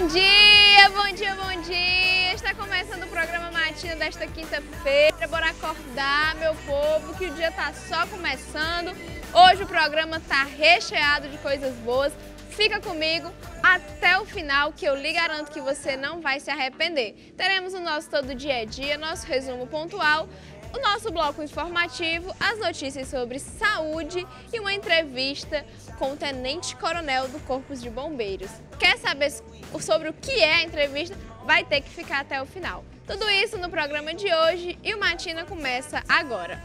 Bom dia, bom dia, bom dia! Está começando o programa Matina desta quinta-feira. Bora acordar, meu povo, que o dia tá só começando. Hoje o programa tá recheado de coisas boas. Fica comigo até o final que eu lhe garanto que você não vai se arrepender. Teremos o nosso todo dia a dia, nosso resumo pontual, o nosso bloco informativo, as notícias sobre saúde e uma entrevista com o tenente-coronel do Corpo de Bombeiros. Quer saber sobre o que é a entrevista? Vai ter que ficar até o final. Tudo isso no programa de hoje e o Matina começa agora.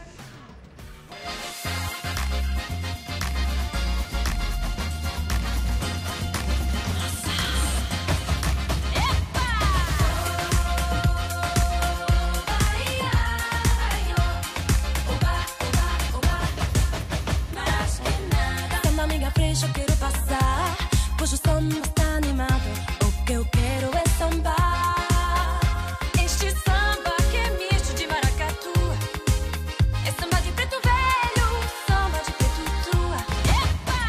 Eu quero passar, pois o som está animado. O que eu quero é sambar. Este samba que é misto de maracatu. É samba de preto velho, samba de preto tua. Epa!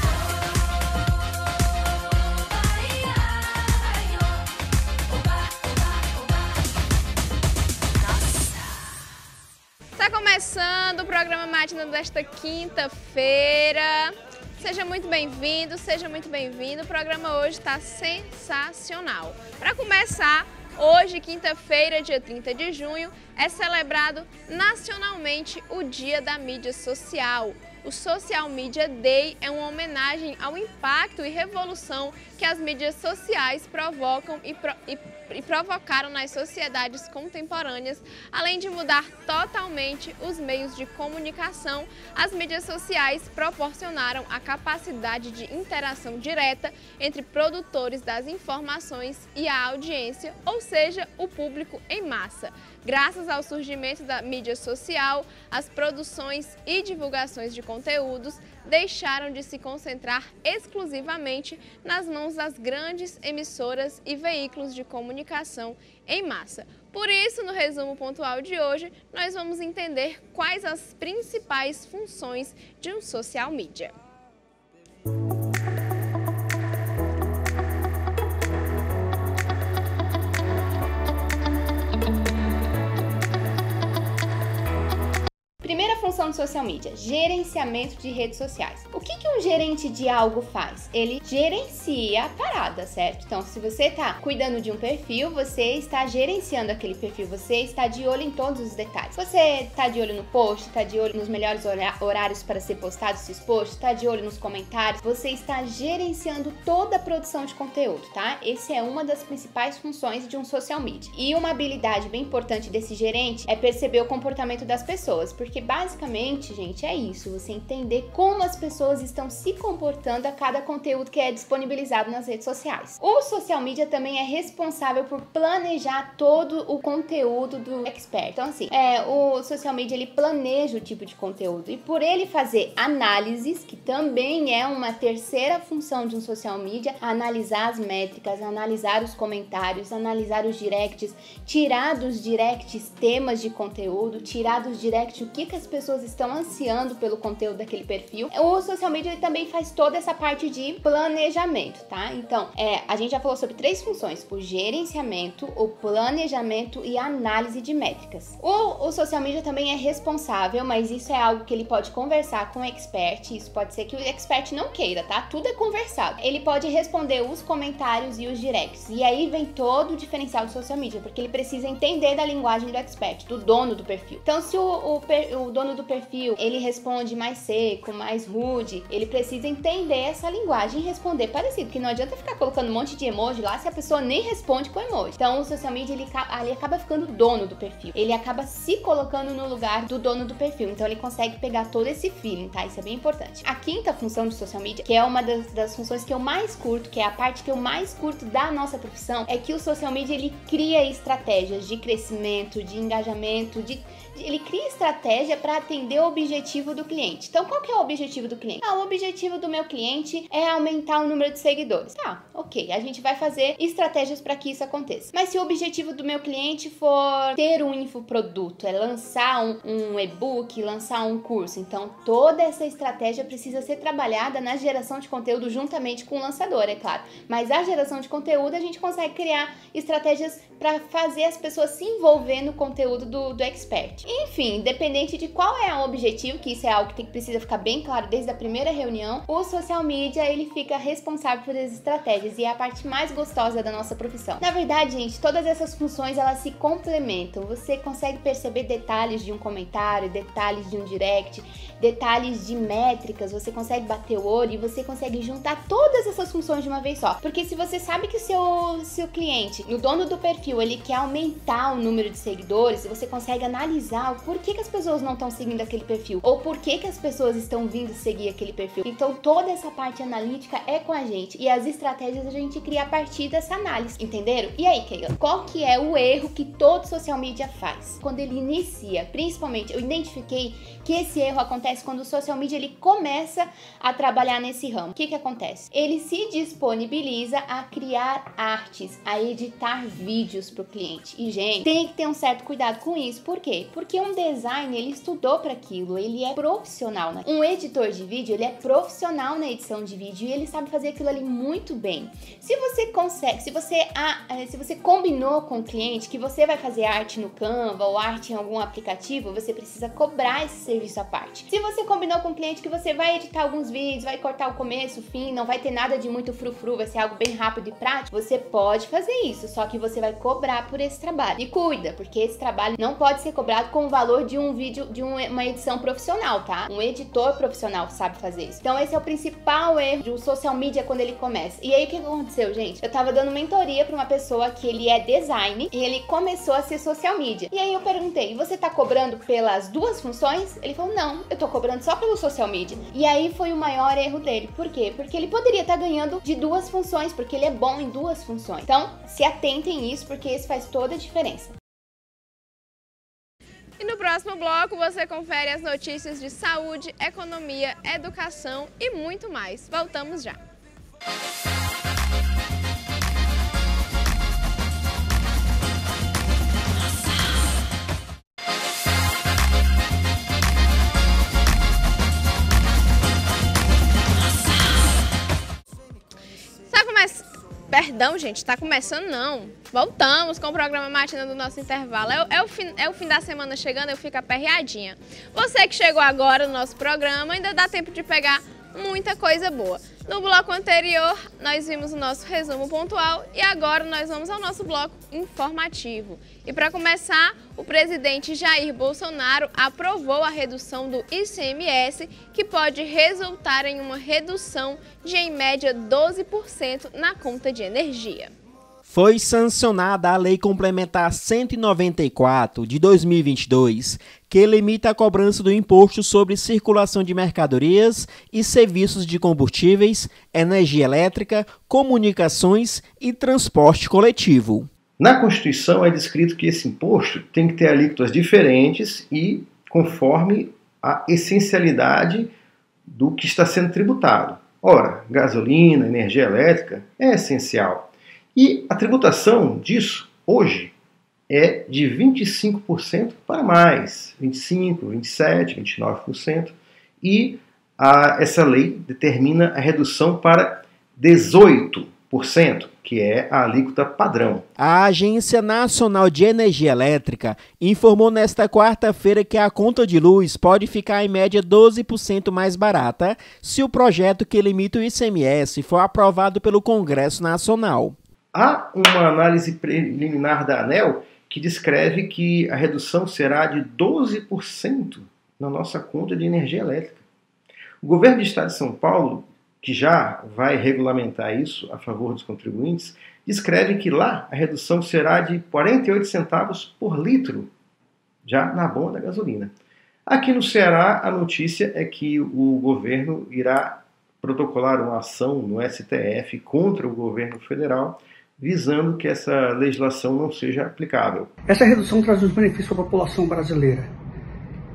Ai, ai, oba, oba, oba. Nossa! Está começando o programa Matina desta quinta-feira. Seja muito bem-vindo, seja muito bem-vindo. O programa hoje está sensacional. Para começar, hoje, quinta-feira, dia 30 de junho, é celebrado nacionalmente o Dia da Mídia Social. O Social Media Day é uma homenagem ao impacto e revolução que as mídias sociais provocam e provocaram nas sociedades contemporâneas. Além de mudar totalmente os meios de comunicação, as mídias sociais proporcionaram a capacidade de interação direta entre produtores das informações e a audiência, ou seja, o público em massa. Graças ao surgimento da mídia social, as produções e divulgações de conteúdos deixaram de se concentrar exclusivamente nas mãos das grandes emissoras e veículos de comunicação em massa. Por isso, no resumo pontual de hoje, nós vamos entender quais as principais funções de um social media. Primeira função do social media, gerenciamento de redes sociais. O que um gerente de algo faz? Ele gerencia a parada, certo? Então, se você está cuidando de um perfil, você está gerenciando aquele perfil, você está de olho em todos os detalhes. Você está de olho no post, está de olho nos melhores horários para ser postados esses posts, está de olho nos comentários, você está gerenciando toda a produção de conteúdo, tá? Essa é uma das principais funções de um social media. E uma habilidade bem importante desse gerente é perceber o comportamento das pessoas, porque basicamente, gente, é isso, você entender como as pessoas estão se comportando a cada conteúdo que é disponibilizado nas redes sociais. O social media também é responsável por planejar todo o conteúdo do expert. Então, assim, o social media, ele planeja o tipo de conteúdo e por ele fazer análises, que também é uma terceira função de um social media, analisar as métricas, analisar os comentários, analisar os directs, tirar dos directs temas de conteúdo, tirar dos directs o que as pessoas estão ansiando pelo conteúdo daquele perfil. O social media, ele também faz toda essa parte de planejamento, tá? Então, a gente já falou sobre três funções: o gerenciamento, o planejamento e a análise de métricas. O social media também é responsável, mas isso é algo que ele pode conversar com o expert. Isso pode ser que o expert não queira, tá? Tudo é conversado. Ele pode responder os comentários e os directs. E aí vem todo o diferencial do social media, porque ele precisa entender da linguagem do expert, do dono do perfil. Então, se o dono do perfil, ele responde mais seco, mais rude, ele precisa entender essa linguagem e responder parecido, porque não adianta ficar colocando um monte de emoji lá se a pessoa nem responde com emoji. Então, o social media, ele acaba ficando dono do perfil, ele acaba se colocando no lugar do dono do perfil, então ele consegue pegar todo esse feeling, tá? Isso é bem importante. A quinta função do social media, que é uma das funções que eu mais curto, que é a parte que eu mais curto da nossa profissão, é que o social media, ele cria estratégias de crescimento, de engajamento, ele cria estratégia para atender o objetivo do cliente. Então, qual que é o objetivo do cliente? O objetivo do meu cliente é aumentar o número de seguidores. Tá, ok, a gente vai fazer estratégias para que isso aconteça. Mas se o objetivo do meu cliente for ter um infoproduto, é lançar um e-book, lançar um curso, então toda essa estratégia precisa ser trabalhada na geração de conteúdo juntamente com o lançador, é claro. Mas a geração de conteúdo a gente consegue criar estratégias para fazer as pessoas se envolver no conteúdo do expert. Enfim, independente de qual é o objetivo, que isso é algo que precisa ficar bem claro desde a primeira reunião, o social media ele fica responsável por as estratégias e é a parte mais gostosa da nossa profissão. Na verdade, gente, todas essas funções elas se complementam. Você consegue perceber detalhes de um comentário, detalhes de um direct, detalhes de métricas, você consegue bater o olho e você consegue juntar todas essas funções de uma vez só. Porque se você sabe que o seu cliente, o dono do perfil, ele quer aumentar o número de seguidores, você consegue analisar o porquê que as pessoas não estão seguindo aquele perfil, ou porquê que as pessoas estão vindo seguir aquele perfil. Então toda essa parte analítica é com a gente, e as estratégias a gente cria a partir dessa análise, entenderam? E aí, Keila, qual que é o erro que todo social media faz? Quando ele inicia, principalmente, eu identifiquei que esse erro acontece quando o social media ele começa a trabalhar nesse ramo. O que acontece? Ele se disponibiliza a criar artes, a editar vídeos para o cliente. E, gente, tem que ter um certo cuidado com isso. Por quê? Porque um designer, ele estudou para aquilo, ele é profissional, né? Um editor de vídeo, ele é profissional na edição de vídeo e ele sabe fazer aquilo ali muito bem. Se você consegue, se você combinou com o cliente que você vai fazer arte no Canva ou arte em algum aplicativo, você precisa cobrar esse serviço à parte. Se você combinou com o cliente que você vai editar alguns vídeos, vai cortar o começo, o fim, não vai ter nada de muito frufru, vai ser algo bem rápido e prático, você pode fazer isso, só que você vai cobrar por esse trabalho. E cuida, porque esse trabalho não pode ser cobrado com o valor de um vídeo, de uma edição profissional, tá? Um editor profissional sabe fazer isso. Então esse é o principal erro do social media quando ele começa. E aí o que aconteceu, gente? Eu tava dando mentoria pra uma pessoa que ele é design e ele começou a ser social media. E aí eu perguntei, você tá cobrando pelas duas funções? Ele falou, não, eu tô cobrando só pelo social media. E aí foi o maior erro dele. Por quê? Porque ele poderia estar ganhando de duas funções, porque ele é bom em duas funções. Então, se atentem nisso, porque isso faz toda a diferença. E no próximo bloco você confere as notícias de saúde, economia, educação e muito mais. Voltamos já. Perdão, gente, tá começando não. Voltamos com o programa Matina do nosso intervalo. É o fim da semana chegando, eu fico aperreadinha. Você que chegou agora no nosso programa, ainda dá tempo de pegar muita coisa boa. No bloco anterior, nós vimos o nosso resumo pontual e agora nós vamos ao nosso bloco informativo. E para começar, o presidente Jair Bolsonaro aprovou a redução do ICMS, que pode resultar em uma redução de, em média, 12% na conta de energia. Foi sancionada a Lei Complementar 194 de 2022, que limita a cobrança do imposto sobre circulação de mercadorias e serviços de combustíveis, energia elétrica, comunicações e transporte coletivo. Na Constituição é descrito que esse imposto tem que ter alíquotas diferentes e conforme a essencialidade do que está sendo tributado. Ora, gasolina, energia elétrica é essencial. E a tributação disso, hoje, é de 25% para mais, 25%, 27%, 29%. E essa lei determina a redução para 18%, que é a alíquota padrão. A Agência Nacional de Energia Elétrica informou nesta quarta-feira que a conta de luz pode ficar em média 12% mais barata se o projeto que limita o ICMS for aprovado pelo Congresso Nacional. Há uma análise preliminar da ANEEL que descreve que a redução será de 12% na nossa conta de energia elétrica. O governo do estado de São Paulo, que já vai regulamentar isso a favor dos contribuintes, descreve que lá a redução será de 48 centavos por litro, já na bomba da gasolina. Aqui no Ceará, a notícia é que o governo irá protocolar uma ação no STF contra o governo federal, visando que essa legislação não seja aplicável. Essa redução traz uns benefícios para a população brasileira.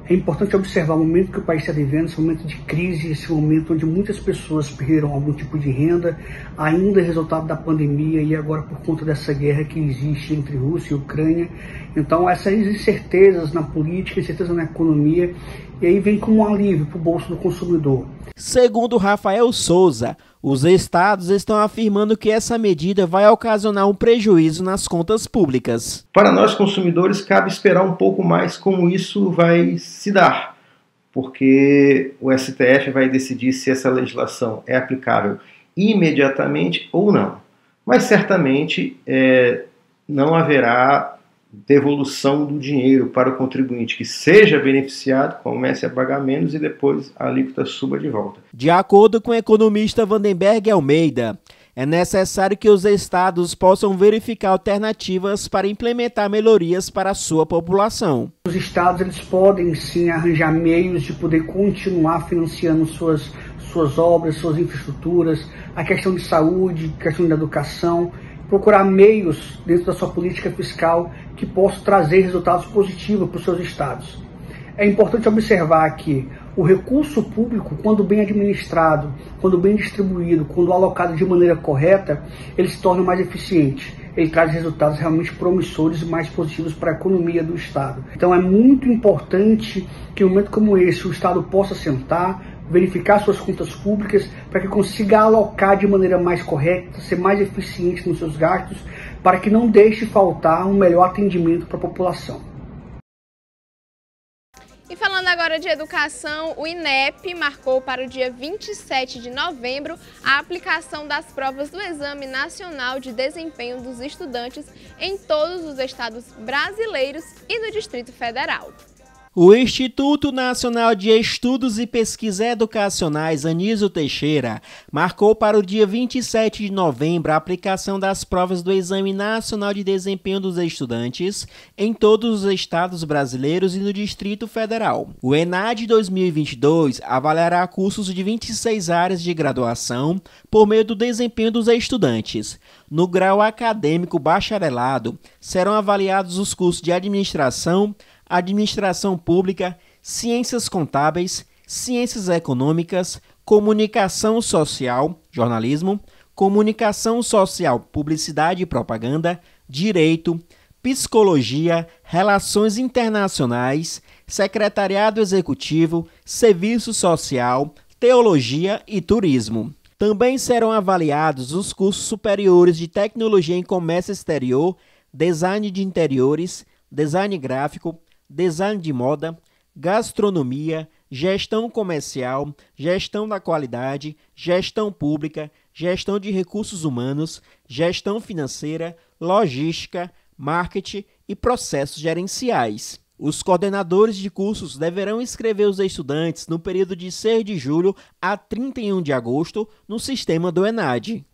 É importante observar o momento que o país está vivendo, esse momento de crise, esse momento onde muitas pessoas perderam algum tipo de renda, ainda resultado da pandemia e agora por conta dessa guerra que existe entre Rússia e Ucrânia. Então essas incertezas na política, incertezas na economia, e aí vem como um alívio para o bolso do consumidor. Segundo Rafael Souza, os estados estão afirmando que essa medida vai ocasionar um prejuízo nas contas públicas. Para nós consumidores, cabe esperar um pouco mais como isso vai se dar, porque o STF vai decidir se essa legislação é aplicável imediatamente ou não. Mas certamente não haverá devolução do dinheiro para o contribuinte que seja beneficiado, comece a pagar menos e depois a alíquota suba de volta. De acordo com o economista Vandenberg Almeida, é necessário que os estados possam verificar alternativas para implementar melhorias para a sua população. Os estados eles podem sim arranjar meios de poder continuar financiando suas obras, suas infraestruturas, a questão de saúde, a questão da educação, procurar meios dentro da sua política fiscal que possam trazer resultados positivos para os seus estados. É importante observar que o recurso público, quando bem administrado, quando bem distribuído, quando alocado de maneira correta, ele se torna mais eficiente. Ele traz resultados realmente promissores e mais positivos para a economia do Estado. Então é muito importante que em um momento como esse o Estado possa sentar, verificar suas contas públicas para que consiga alocar de maneira mais correta, ser mais eficiente nos seus gastos, para que não deixe faltar um melhor atendimento para a população. E falando agora de educação, o INEP marcou para o dia 27 de novembro a aplicação das provas do Exame Nacional de Desempenho dos Estudantes em todos os estados brasileiros e no Distrito Federal. O Instituto Nacional de Estudos e Pesquisas Educacionais Anísio Teixeira marcou para o dia 27 de novembro a aplicação das provas do Exame Nacional de Desempenho dos Estudantes em todos os estados brasileiros e no Distrito Federal. O ENAD 2022 avaliará cursos de 26 áreas de graduação por meio do desempenho dos estudantes. No grau acadêmico bacharelado, serão avaliados os cursos de administração, administração pública, ciências contábeis, ciências econômicas, comunicação social, jornalismo, comunicação social, publicidade e propaganda, direito, psicologia, relações internacionais, secretariado executivo, serviço social, teologia e turismo. Também serão avaliados os cursos superiores de tecnologia em comércio exterior, design de interiores, design gráfico, design de moda, gastronomia, gestão comercial, gestão da qualidade, gestão pública, gestão de recursos humanos, gestão financeira, logística, marketing e processos gerenciais. Os coordenadores de cursos deverão inscrever os estudantes no período de 6 de julho a 31 de agosto no sistema do ENAD.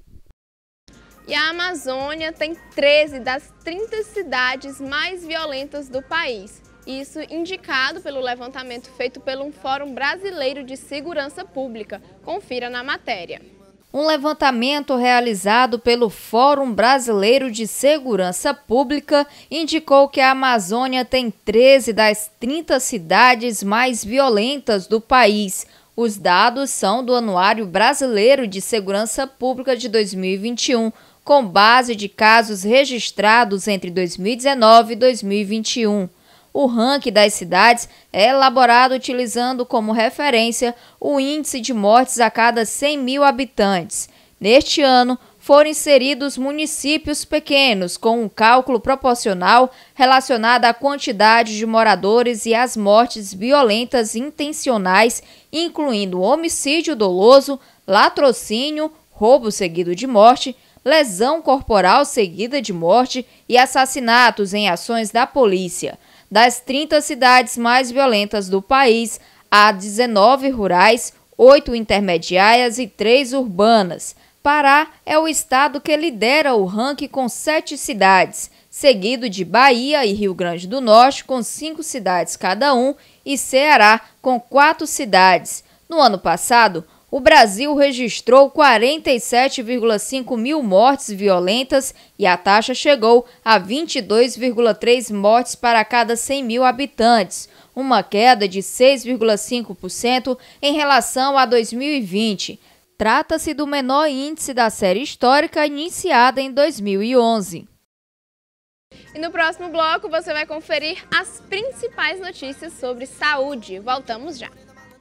E a Amazônia tem 13 das 30 cidades mais violentas do país. Isso indicado pelo levantamento feito pelo Fórum Brasileiro de Segurança Pública. Confira na matéria. Um levantamento realizado pelo Fórum Brasileiro de Segurança Pública indicou que a Amazônia tem 13 das 30 cidades mais violentas do país. Os dados são do Anuário Brasileiro de Segurança Pública de 2021, com base de casos registrados entre 2019 e 2021. O ranking das cidades é elaborado utilizando como referência o índice de mortes a cada 100 mil habitantes. Neste ano, foram inseridos municípios pequenos, com um cálculo proporcional relacionado à quantidade de moradores e às mortes violentas intencionais, incluindo homicídio doloso, latrocínio, roubo seguido de morte, lesão corporal seguida de morte e assassinatos em ações da polícia. Das 30 cidades mais violentas do país, há 19 rurais, 8 intermediárias e 3 urbanas. Pará é o estado que lidera o ranking com 7 cidades, seguido de Bahia e Rio Grande do Norte com 5 cidades cada um e Ceará com 4 cidades. No ano passado, o Brasil registrou 47,5 mil mortes violentas e a taxa chegou a 22,3 mortes para cada 100 mil habitantes. uma queda de 6,5% em relação a 2020. Trata-se do menor índice da série histórica iniciada em 2011. E no próximo bloco você vai conferir as principais notícias sobre saúde. Voltamos já.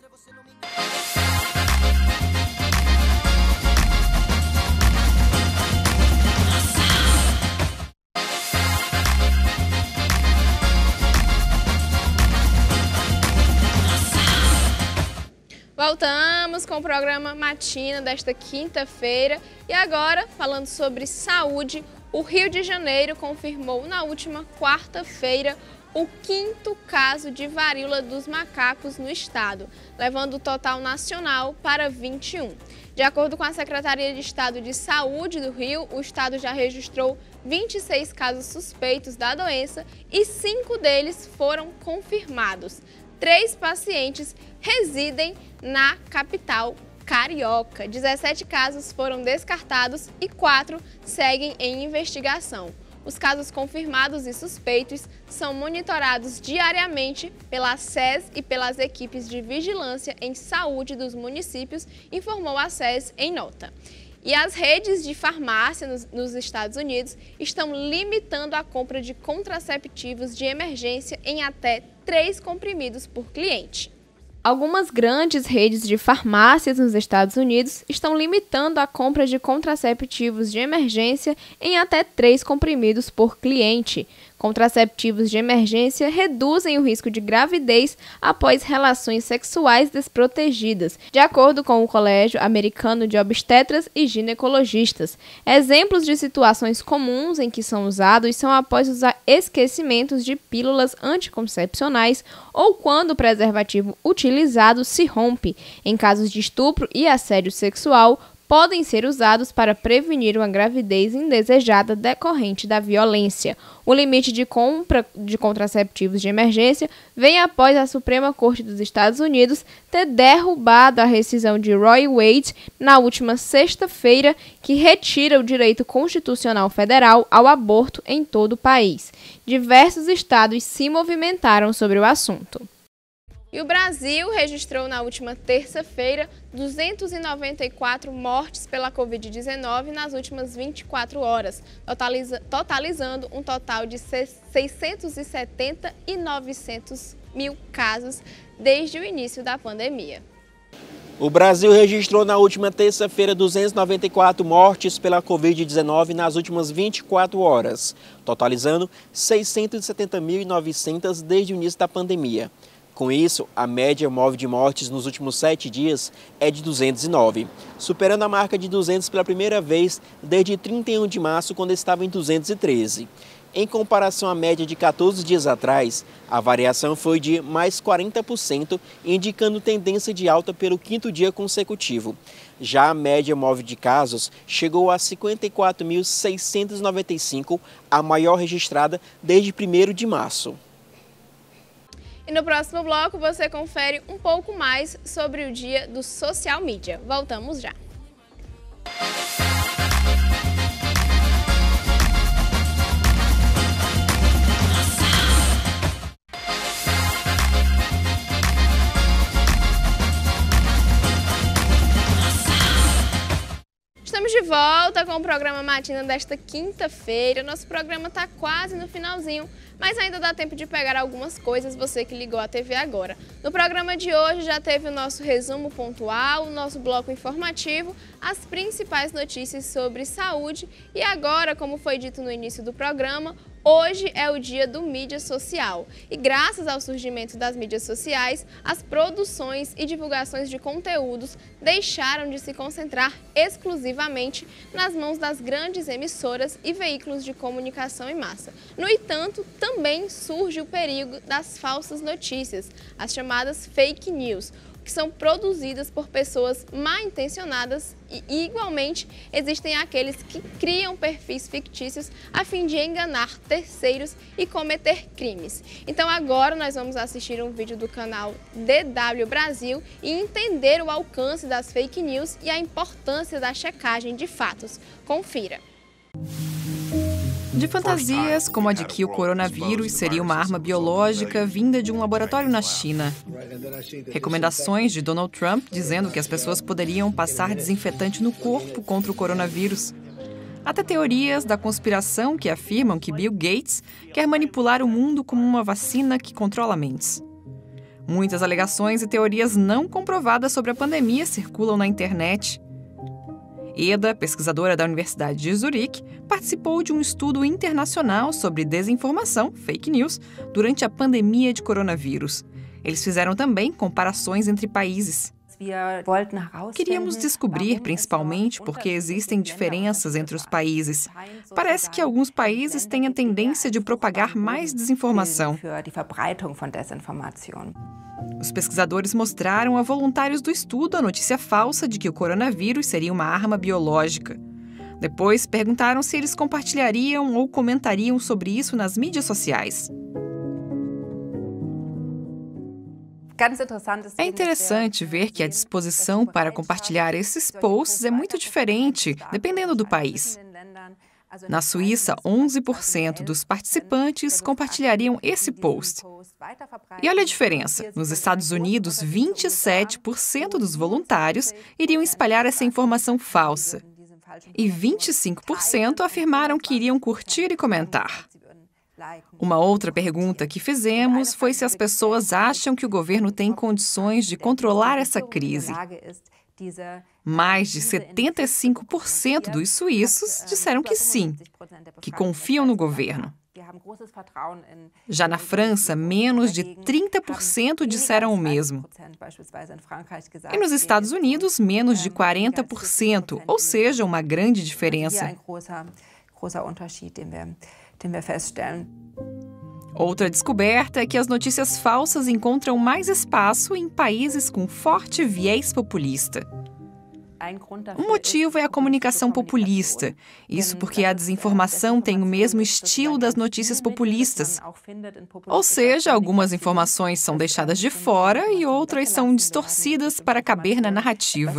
Voltamos com o programa Matina desta quinta-feira e agora, falando sobre saúde, o Rio de Janeiro confirmou na última quarta-feira o 5º caso de varíola dos macacos no estado, levando o total nacional para 21. De acordo com a Secretaria de Estado de Saúde do Rio, o estado já registrou 26 casos suspeitos da doença e 5 deles foram confirmados. 3 pacientes residem na capital carioca. 17 casos foram descartados e 4 seguem em investigação. Os casos confirmados e suspeitos são monitorados diariamente pela SES e pelas equipes de vigilância em saúde dos municípios, informou a SES em nota. E as redes de farmácia nos Estados Unidos estão limitando a compra de contraceptivos de emergência em até 3 comprimidos por cliente. Algumas grandes redes de farmácias nos Estados Unidos estão limitando a compra de contraceptivos de emergência em até 3 comprimidos por cliente. Contraceptivos de emergência reduzem o risco de gravidez após relações sexuais desprotegidas, de acordo com o Colégio Americano de Obstetras e Ginecologistas. Exemplos de situações comuns em que são usados são após os esquecimentos de pílulas anticoncepcionais ou quando o preservativo utilizado se rompe. Em casos de estupro e assédio sexual, podem ser usados para prevenir uma gravidez indesejada decorrente da violência. O limite de compra de contraceptivos de emergência vem após a Suprema Corte dos Estados Unidos ter derrubado a rescisão de Roe Wade na última sexta-feira, que retira o direito constitucional federal ao aborto em todo o país. Diversos estados se movimentaram sobre o assunto. E o Brasil registrou na última terça-feira 294 mortes pela Covid-19 nas últimas 24 horas, totalizando um total de 670.900 mil casos desde o início da pandemia. O Brasil registrou na última terça-feira 294 mortes pela Covid-19 nas últimas 24 horas, totalizando 670.900 desde o início da pandemia. Com isso, a média móvel de mortes nos últimos 7 dias é de 209, superando a marca de 200 pela primeira vez desde 31 de março, quando estava em 213. Em comparação à média de 14 dias atrás, a variação foi de mais 40%, indicando tendência de alta pelo 5º dia consecutivo. Já a média móvel de casos chegou a 54.695, a maior registrada desde 1º de março. E no próximo bloco você confere um pouco mais sobre o dia do social media. Voltamos já. Estamos de volta com o programa Matina desta quinta-feira. Nosso programa está quase no finalzinho, mas ainda dá tempo de pegar algumas coisas, você que ligou a TV agora. No programa de hoje já teve o nosso resumo pontual, o nosso bloco informativo, as principais notícias sobre saúde e agora, como foi dito no início do programa, hoje é o dia do mídia social e graças ao surgimento das mídias sociais, as produções e divulgações de conteúdos deixaram de se concentrar exclusivamente nas mãos das grandes emissoras e veículos de comunicação em massa. No entanto, também surge o perigo das falsas notícias, as chamadas fake news, que são produzidas por pessoas mal intencionadas e, igualmente, existem aqueles que criam perfis fictícios a fim de enganar terceiros e cometer crimes. Então agora nós vamos assistir um vídeo do canal DW Brasil e entender o alcance das fake news e a importância da checagem de fatos. Confira. De fantasias como a de que o coronavírus seria uma arma biológica vinda de um laboratório na China. Recomendações de Donald Trump dizendo que as pessoas poderiam passar desinfetante no corpo contra o coronavírus. Até teorias da conspiração que afirmam que Bill Gates quer manipular o mundo como uma vacina que controla mentes. Muitas alegações e teorias não comprovadas sobre a pandemia circulam na internet. Eda, pesquisadora da Universidade de Zurique, participou de um estudo internacional sobre desinformação, fake news, durante a pandemia de coronavírus. Eles fizeram também comparações entre países. Queríamos descobrir, principalmente, porque existem diferenças entre os países. Parece que alguns países têm a tendência de propagar mais desinformação. Os pesquisadores mostraram a voluntários do estudo a notícia falsa de que o coronavírus seria uma arma biológica. Depois, perguntaram se eles compartilhariam ou comentariam sobre isso nas mídias sociais. É interessante ver que a disposição para compartilhar esses posts é muito diferente, dependendo do país. Na Suíça, 11% dos participantes compartilhariam esse post. E olha a diferença. Nos Estados Unidos, 27% dos voluntários iriam espalhar essa informação falsa. E 25% afirmaram que iriam curtir e comentar. Uma outra pergunta que fizemos foi se as pessoas acham que o governo tem condições de controlar essa crise. Mais de 75% dos suíços disseram que sim, que confiam no governo. Já na França, menos de 30% disseram o mesmo. E nos Estados Unidos, menos de 40%, ou seja, uma grande diferença. Outra descoberta é que as notícias falsas encontram mais espaço em países com forte viés populista. Um motivo é a comunicação populista. Isso porque a desinformação tem o mesmo estilo das notícias populistas. Ou seja, algumas informações são deixadas de fora e outras são distorcidas para caber na narrativa.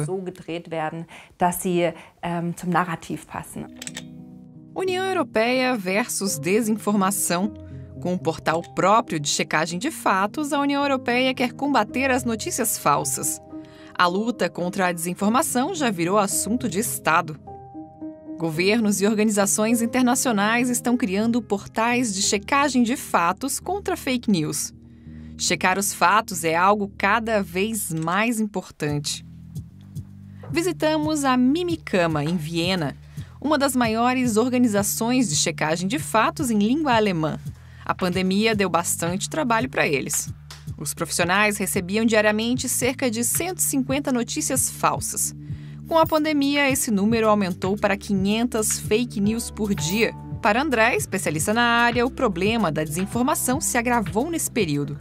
União Europeia versus desinformação. Com um portal próprio de checagem de fatos, a União Europeia quer combater as notícias falsas. A luta contra a desinformação já virou assunto de Estado. Governos e organizações internacionais estão criando portais de checagem de fatos contra fake news. Checar os fatos é algo cada vez mais importante. Visitamos a Mimikama, em Viena, uma das maiores organizações de checagem de fatos em língua alemã. A pandemia deu bastante trabalho para eles. Os profissionais recebiam diariamente cerca de 150 notícias falsas. Com a pandemia, esse número aumentou para 500 fake news por dia. Para André, especialista na área, o problema da desinformação se agravou nesse período.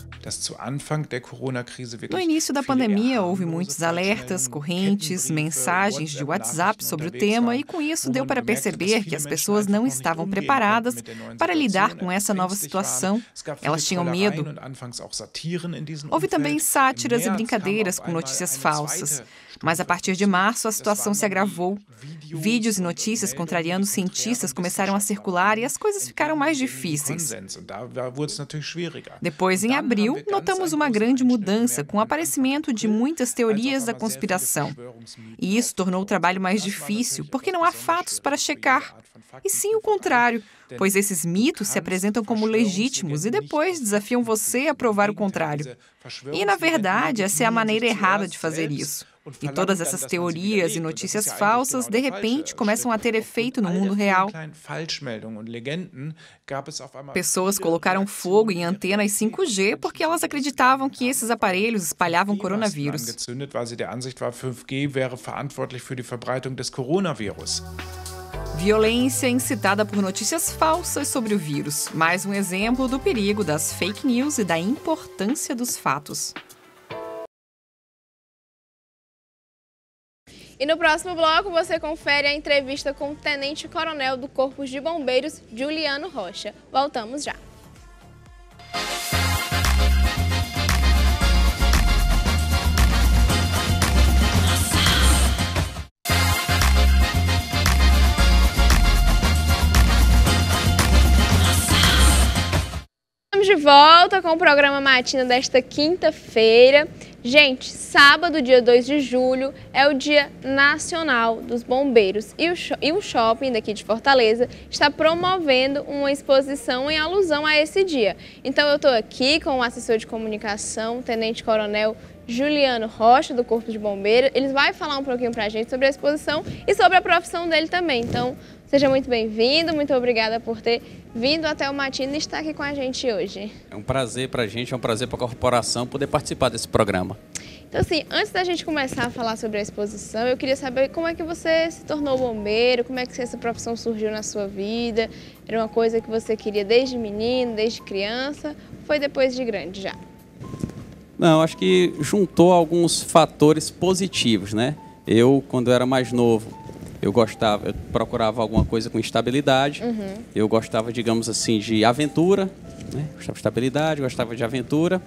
No início da pandemia, houve muitos alertas, correntes, mensagens de WhatsApp sobre o tema e, com isso, deu para perceber que as pessoas não estavam preparadas para lidar com essa nova situação. Elas tinham medo. Houve também sátiras e brincadeiras com notícias falsas. Mas, a partir de março, a situação se agravou. Vídeos e notícias contrariando cientistas começaram a circular e as coisas ficaram mais difíceis. Depois, em abril, notamos uma grande mudança com o aparecimento de muitas teorias da conspiração. E isso tornou o trabalho mais difícil, porque não há fatos para checar. E sim o contrário, pois esses mitos se apresentam como legítimos e depois desafiam você a provar o contrário. E, na verdade, essa é a maneira errada de fazer isso. E todas essas teorias e notícias falsas, de repente, começam a ter efeito no mundo real. Pessoas colocaram fogo em antenas 5G porque elas acreditavam que esses aparelhos espalhavam coronavírus. Violência incitada por notícias falsas sobre o vírus. Mais um exemplo do perigo das fake news e da importância dos fatos. E no próximo bloco você confere a entrevista com o tenente-coronel do Corpo de Bombeiros, Juliano Rocha. Voltamos já. volta com o programa Matina desta quinta-feira. Gente, sábado, dia 2 de julho, é o Dia Nacional dos Bombeiros e o shopping daqui de Fortaleza está promovendo uma exposição em alusão a esse dia. Então eu estou aqui com o assessor de comunicação, Tenente Coronel Juliano Rocha, do Corpo de Bombeiros. Ele vai falar um pouquinho pra gente sobre a exposição e sobre a profissão dele também. Então, seja muito bem-vindo, muito obrigada por ter vindo até o Matina e estar aqui com a gente hoje. É um prazer pra gente, é um prazer pra corporação poder participar desse programa. Então, assim, antes da gente começar a falar sobre a exposição, eu queria saber como é que você se tornou bombeiro, como é que essa profissão surgiu na sua vida. Era uma coisa que você queria desde menino, desde criança, foi depois de grande já? Não, acho que juntou alguns fatores positivos, né? Eu, quando era mais novo, eu procurava alguma coisa com estabilidade. Eu gostava, digamos assim, de aventura, né? Gostava de estabilidade, gostava de aventura.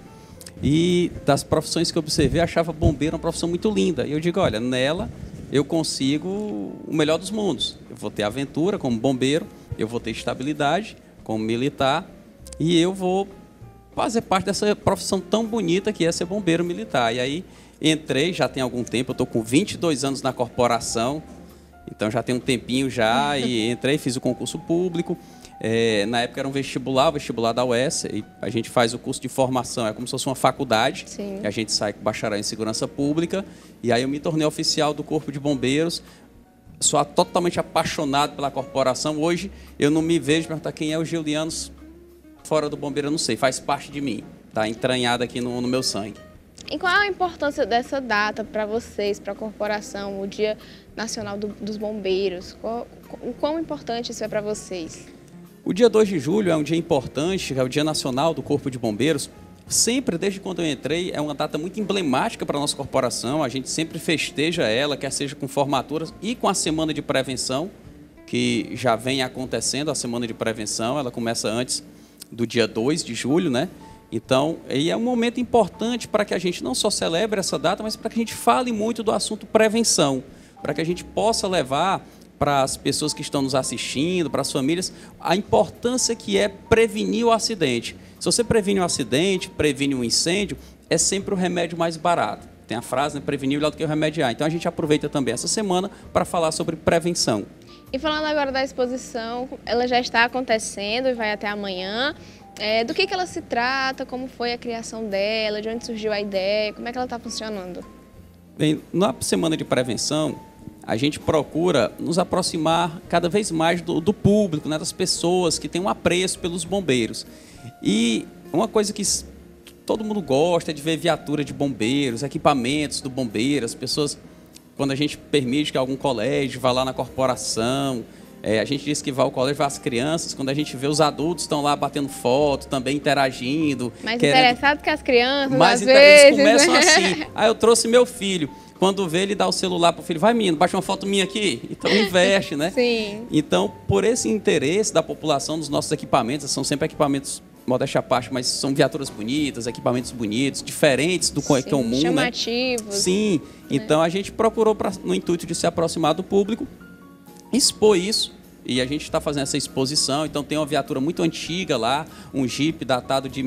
E das profissões que eu observei, achava bombeiro uma profissão muito linda. E eu digo, olha, nela eu consigo o melhor dos mundos. Eu vou ter aventura como bombeiro, eu vou ter estabilidade como militar e eu vou fazer parte dessa profissão tão bonita que é ser bombeiro militar. E aí entrei, já tem algum tempo, eu estou com 22 anos na corporação, então já tem um tempinho já, e entrei, fiz o concurso público. Na época era um vestibular, o vestibular da UES, e a gente faz o curso de formação, é como se fosse uma faculdade. Sim. A gente sai com bacharel em segurança pública, e aí eu me tornei oficial do Corpo de Bombeiros. Sou totalmente apaixonado pela corporação. Hoje eu não me vejo perguntar quem é o Juliano fora do bombeiro, eu não sei, faz parte de mim, está entranhado aqui no meu sangue. E qual é a importância dessa data para vocês, para a corporação, o Dia Nacional dos Bombeiros? O quão importante isso é para vocês? O dia 2 de julho é um dia importante, é o Dia Nacional do Corpo de Bombeiros. Sempre, desde quando eu entrei, é uma data muito emblemática para a nossa corporação. A gente sempre festeja ela, quer seja com formaturas e com a Semana de Prevenção, que já vem acontecendo, a Semana de Prevenção. Ela começa antes do dia 2 de julho, né? Então, aí é um momento importante para que a gente não só celebre essa data, mas para que a gente fale muito do assunto prevenção, para que a gente possa levar para as pessoas que estão nos assistindo, para as famílias, a importância que é prevenir o acidente. Se você previne um acidente, previne um incêndio, é sempre o remédio mais barato. Tem a frase, né, prevenir melhor do que o remediar. Então, a gente aproveita também essa semana para falar sobre prevenção. E falando agora da exposição, ela já está acontecendo e vai até amanhã. Do que ela se trata, como foi a criação dela, de onde surgiu a ideia, como é que ela está funcionando? Bem, na Semana de Prevenção, a gente procura nos aproximar cada vez mais do público, né, das pessoas que têm um apreço pelos bombeiros. E uma coisa que todo mundo gosta é de ver viatura de bombeiros, equipamentos do bombeiro, as pessoas... Quando a gente permite que algum colégio vá lá na corporação, a gente diz que vai ao colégio, vai as crianças, quando a gente vê os adultos estão lá batendo foto, também interagindo. Mais interessado que as crianças, às vezes. Eles começam assim, eu trouxe meu filho. Quando vê, ele dá o celular para o filho, vai menino, baixa uma foto minha aqui. Então investe, né? Sim. Então, por esse interesse da população dos nossos equipamentos, são sempre equipamentos, modéstia à parte, mas são viaturas bonitas, equipamentos bonitos, diferentes do comum, chamativos. Né? Sim, então a gente procurou, no intuito de se aproximar do público, expor isso, e a gente está fazendo essa exposição. Então tem uma viatura muito antiga lá, um Jeep datado de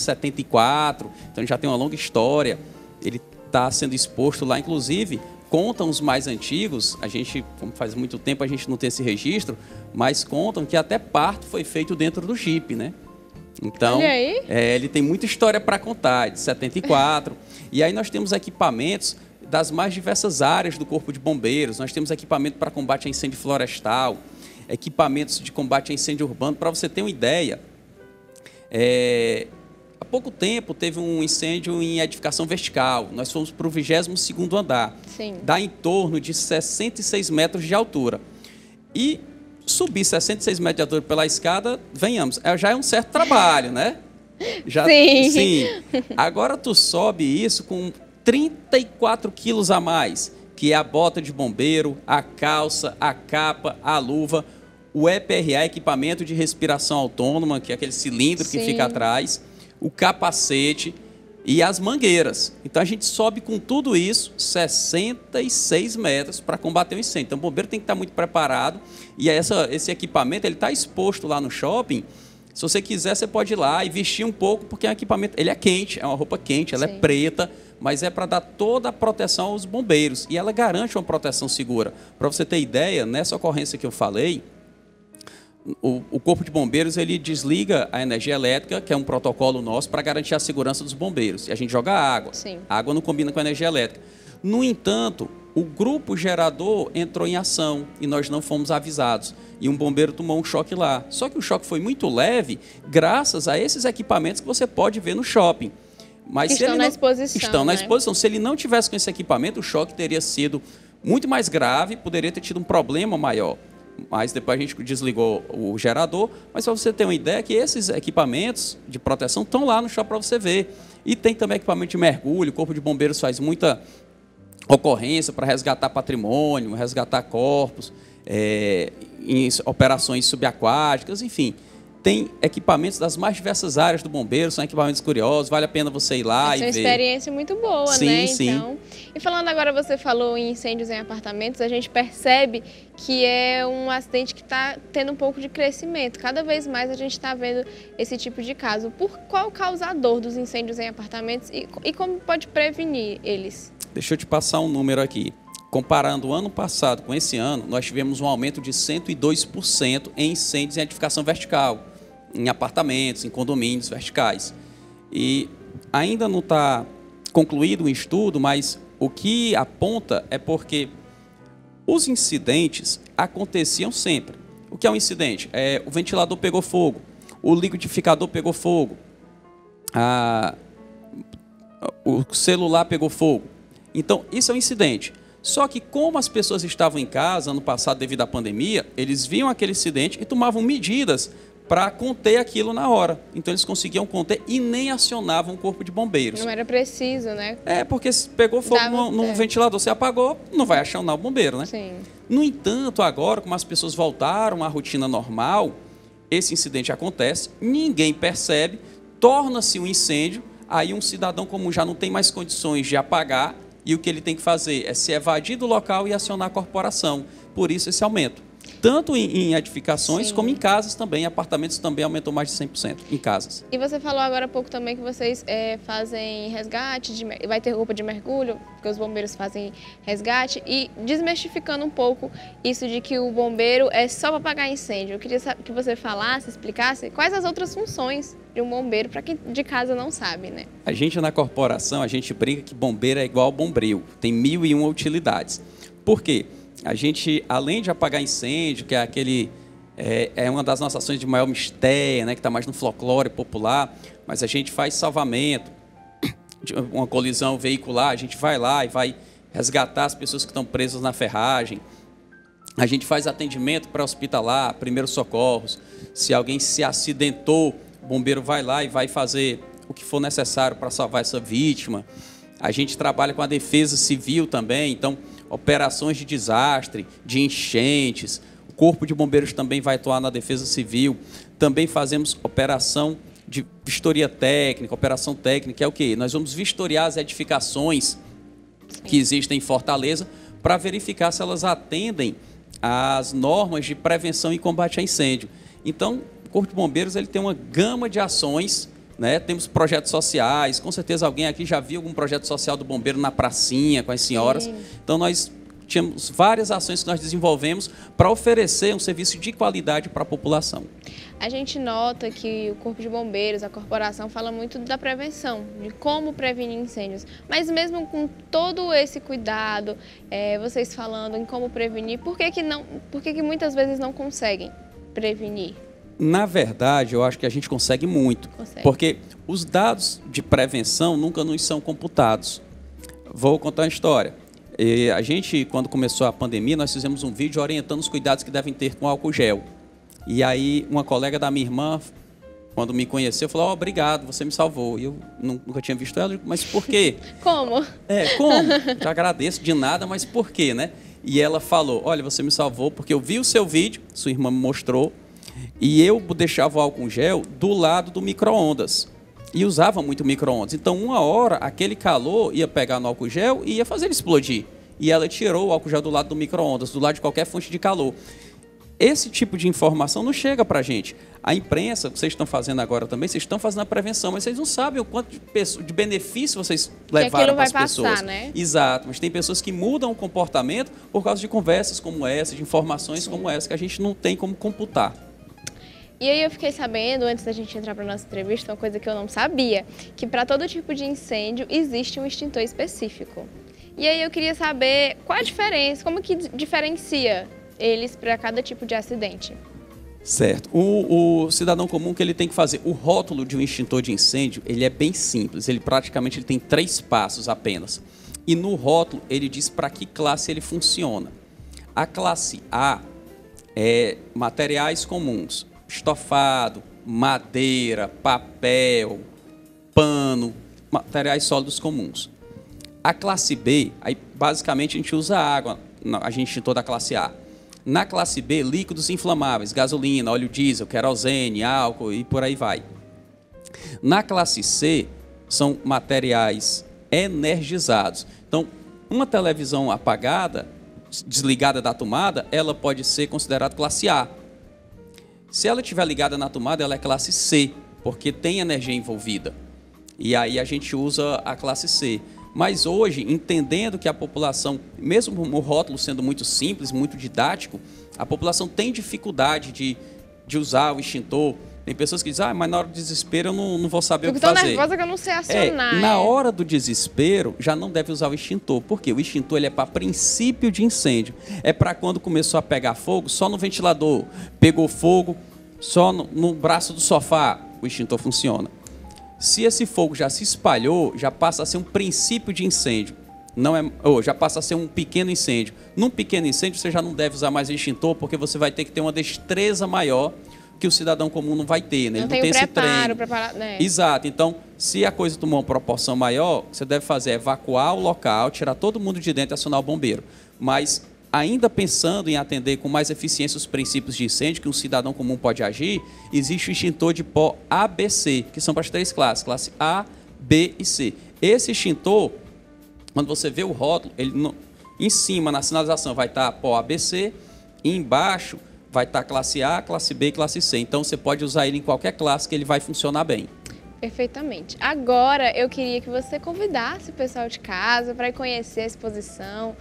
1974, então já tem uma longa história, ele está sendo exposto lá, inclusive, contam os mais antigos, a gente, como faz muito tempo, a gente não tem esse registro, mas contam que até parto foi feito dentro do Jeep, né? Então, ele tem muita história para contar, de 74. E aí nós temos equipamentos das mais diversas áreas do Corpo de Bombeiros. Nós temos equipamento para combate a incêndio florestal, equipamentos de combate a incêndio urbano. Para você ter uma ideia, há pouco tempo teve um incêndio em edificação vertical. Nós fomos para o 22º andar. Sim. Dá em torno de 66 metros de altura. E subir 66 metros de altura pela escada, venhamos, já é um certo trabalho, né? Sim. Agora tu sobe isso com 34 quilos a mais, que é a bota de bombeiro, a calça, a capa, a luva, o EPRA, equipamento de respiração autônoma, que é aquele cilindro que fica atrás, o capacete e as mangueiras. Então a gente sobe com tudo isso 66 metros para combater o incêndio. Então o bombeiro tem que estar muito preparado. E esse equipamento está exposto lá no shopping Se você quiser, você pode ir lá e vestir um pouco, porque é um equipamento, ele é quente, é uma roupa quente, ela é preta, mas é para dar toda a proteção aos bombeiros. E ela garante uma proteção segura. Para você ter ideia, nessa ocorrência que eu falei, o Corpo de Bombeiros ele desliga a energia elétrica, que é um protocolo nosso, para garantir a segurança dos bombeiros. E a gente joga água. Sim. A água não combina com a energia elétrica. No entanto, o grupo gerador entrou em ação e nós não fomos avisados. E um bombeiro tomou um choque lá. Só que o choque foi muito leve, graças a esses equipamentos que você pode ver no shopping. Mas estão na exposição. Estão na exposição. Se ele não tivesse com esse equipamento, o choque teria sido muito mais grave, poderia ter tido um problema maior. Mas depois a gente desligou o gerador. Mas para você ter uma ideia, que esses equipamentos de proteção estão lá no shopping para você ver. E tem também equipamento de mergulho. O Corpo de Bombeiros faz muita ocorrência para resgatar patrimônio, resgatar corpos, em operações subaquáticas, enfim. Tem equipamentos das mais diversas áreas do bombeiro, são equipamentos curiosos, vale a pena você ir lá e ver. É uma experiência muito boa, sim, né? Sim. Então, e falando agora, você falou em incêndios em apartamentos, a gente percebe que é um acidente que está tendo um pouco de crescimento. Cada vez mais a gente está vendo esse tipo de caso. Por qual o causador dos incêndios em apartamentos e como pode prevenir eles? Deixa eu te passar um número aqui. Comparando o ano passado com esse ano, nós tivemos um aumento de 102% em incêndios em edificação vertical, em apartamentos, em condomínios verticais. E ainda não está concluído o estudo, mas o que aponta é porque os incidentes aconteciam sempre. O que é um incidente? O ventilador pegou fogo, o liquidificador pegou fogo, o celular pegou fogo. Então, isso é um incidente. Só que como as pessoas estavam em casa ano passado devido à pandemia, eles viam aquele incidente e tomavam medidas para conter aquilo na hora. Então eles conseguiam conter e nem acionavam o Corpo de Bombeiros. Não era preciso, né? Porque se pegou fogo no ventilador, você apagou, não vai acionar o bombeiro, né? Sim. No entanto, agora, como as pessoas voltaram à rotina normal, esse incidente acontece, ninguém percebe, torna-se um incêndio, aí um cidadão comum já não tem mais condições de apagar, e o que ele tem que fazer é se evadir do local e acionar a corporação. Por isso esse aumento. Tanto em edificações, sim, como em casas também. Apartamentos também aumentou mais de 100% em casas. E você falou agora há pouco também que vocês fazem resgate, vai ter roupa de mergulho, porque os bombeiros fazem resgate. E desmistificando um pouco isso de que o bombeiro é só para apagar incêndio. Eu queria que você falasse, explicasse quais as outras funções de um bombeiro, para quem de casa não sabe, né? A gente na corporação, a gente brinca que bombeiro é igual ao bombril. Tem 1001 utilidades. Por quê? A gente, além de apagar incêndio, que é aquele uma das nossas ações de maior mistério, né, que está mais no folclore popular, mas a gente faz salvamento de uma colisão veicular, a gente vai lá e vai resgatar as pessoas que estão presas na ferragem. A gente faz atendimento pré-hospitalar, primeiros socorros. Se alguém se acidentou, o bombeiro vai lá e vai fazer o que for necessário para salvar essa vítima. A gente trabalha com a defesa civil também, então operações de desastre, de enchentes. O Corpo de Bombeiros também vai atuar na defesa civil. Também fazemos operação de vistoria técnica, operação técnica, é o quê? Nós vamos vistoriar as edificações que existem em Fortaleza para verificar se elas atendem às normas de prevenção e combate a incêndio. Então, o Corpo de Bombeiros ele tem uma gama de ações, né? Temos projetos sociais, com certeza alguém aqui já viu algum projeto social do bombeiro na pracinha com as senhoras. Sim. Então nós tínhamos várias ações que nós desenvolvemos para oferecer um serviço de qualidade para a população. A gente nota que o Corpo de Bombeiros, a corporação, fala muito da prevenção, de como prevenir incêndios. Mas mesmo com todo esse cuidado, vocês falando em como prevenir, por que muitas vezes não conseguem prevenir? Na verdade, eu acho que a gente consegue muito, porque os dados de prevenção nunca nos são computados. Vou contar uma história. A gente, quando começou a pandemia, nós fizemos um vídeo orientando os cuidados que devem ter com álcool gel. E aí, uma colega da minha irmã, quando me conheceu, falou: obrigado, você me salvou. E eu nunca tinha visto ela, mas por quê? Como? Como? Te agradeço de nada, mas por quê, né? E ela falou: olha, você me salvou porque eu vi o seu vídeo, sua irmã me mostrou, e eu deixava o álcool gel do lado do micro-ondas. E usava muito micro-ondas. Então, uma hora, aquele calor ia pegar no álcool gel e ia fazer ele explodir. E ela tirou o álcool gel do lado do micro-ondas, do lado de qualquer fonte de calor. esse tipo de informação não chega para a gente. A imprensa, vocês estão fazendo agora também, vocês estão fazendo a prevenção, mas vocês não sabem o quanto de benefício vocês levaram para as pessoas. Né? Exato, mas tem pessoas que mudam o comportamento por causa de conversas como essa, de informações como essa, que a gente não tem como computar. E aí eu fiquei sabendo, antes da gente entrar para a nossa entrevista, uma coisa que eu não sabia, que para todo tipo de incêndio existe um extintor específico. E aí eu queria saber qual a diferença, como que diferencia eles para cada tipo de acidente. Certo. O cidadão comum que ele tem que fazer, o rótulo de um extintor de incêndio, ele é bem simples, ele tem 3 passos apenas. E no rótulo ele diz para que classe ele funciona. A classe A é materiais comuns, estofado, madeira, papel, pano, materiais sólidos comuns. A classe B, aí basicamente a gente usa água, a gente extintor da classe A. Na classe B, líquidos inflamáveis, gasolina, óleo diesel, querosene, álcool e por aí vai. Na classe C, são materiais energizados. Então, uma televisão apagada, desligada da tomada, ela pode ser considerada classe A. Se ela estiver ligada na tomada, ela é classe C, porque tem energia envolvida. E aí a gente usa a classe C. Mas hoje, entendendo que a população, mesmo o rótulo sendo muito simples, muito didático, a população tem dificuldade de usar o extintor. Tem pessoas que dizem, mas na hora do desespero eu não vou saber o que fazer. Fico tão nervosa que eu não sei acionar. Na hora do desespero, já não deve usar o extintor. Por quê? O extintor ele é para princípio de incêndio. É para quando começou a pegar fogo, só no ventilador. Pegou fogo, só no braço do sofá, o extintor funciona. Se esse fogo já se espalhou, já passa a ser um princípio de incêndio. Já passa a ser um pequeno incêndio. Num pequeno incêndio, você já não deve usar mais extintor, porque você vai ter que ter uma destreza maior que o cidadão comum não vai ter. Né? Ele não tem esse treino. Né? Exato. Então, se a coisa tomou uma proporção maior, o que você deve fazer é evacuar o local, tirar todo mundo de dentro e acionar o bombeiro. Mas, ainda pensando em atender com mais eficiência os princípios de incêndio que um cidadão comum pode agir, existe o extintor de pó ABC, que são para as 3 classes, classe A, B e C. Esse extintor, quando você vê o rótulo, em cima, na sinalização, vai estar pó ABC, e embaixo vai estar classe A, classe B e classe C. Então, você pode usar ele em qualquer classe que ele vai funcionar bem. Perfeitamente. Agora, eu queria que você convidasse o pessoal de casa para ir conhecer a exposição,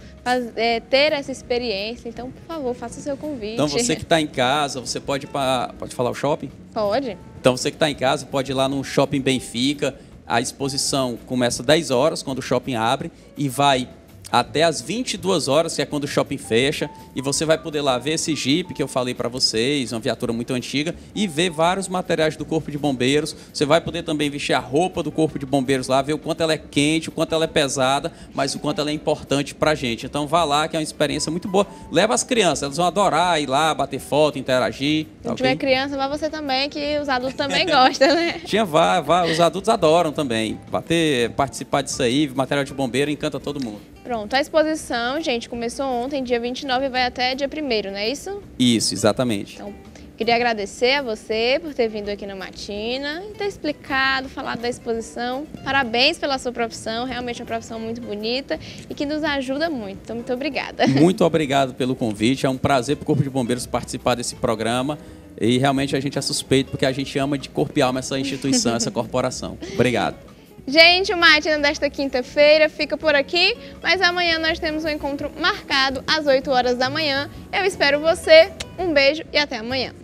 ter essa experiência. Então, por favor, faça o seu convite. Então, você que está em casa, você pode falar o shopping? Pode. Então, você que está em casa, pode ir lá no Shopping Benfica. A exposição começa às 10 horas, quando o shopping abre, e vai até às 22 horas, que é quando o shopping fecha, e você vai poder lá ver esse Jeep que eu falei para vocês, uma viatura muito antiga, e ver vários materiais do Corpo de Bombeiros. Você vai poder também vestir a roupa do Corpo de Bombeiros lá, ver o quanto ela é quente, o quanto ela é pesada, mas o quanto ela é importante para a gente. Então vá lá, que é uma experiência muito boa. Leva as crianças, elas vão adorar ir lá, bater foto, interagir. Se não tiver criança, vá você também, que os adultos também gostam, né? Vá, os adultos adoram também. Participar disso aí, material de bombeiro, encanta todo mundo. Pronto, a exposição, gente, começou ontem, dia 29, e vai até dia 1º, não é isso? Isso, exatamente. Então, queria agradecer a você por ter vindo aqui na Matina e ter explicado, falado da exposição. Parabéns pela sua profissão, realmente é uma profissão muito bonita e que nos ajuda muito. Então, muito obrigada. Muito obrigado pelo convite, é um prazer para o Corpo de Bombeiros participar desse programa. E realmente a gente é suspeito porque a gente ama de corpo e alma essa instituição, essa corporação. Obrigado. Gente, o Matina desta quinta-feira fica por aqui, mas amanhã nós temos um encontro marcado às 8 horas da manhã. Eu espero você, um beijo e até amanhã.